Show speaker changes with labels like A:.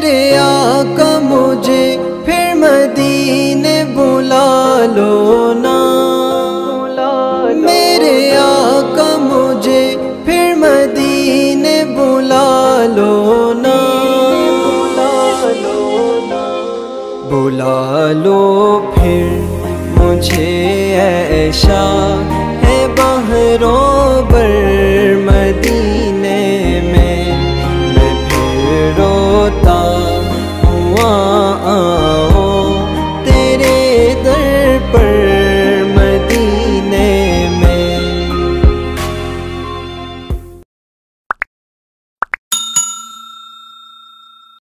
A: मेरे आका मुझे फिर मदीने बुला लो ना, मेरे आका मुझे फिर मदीने बुला लो ना, बुला लो फिर मुझे ऐशा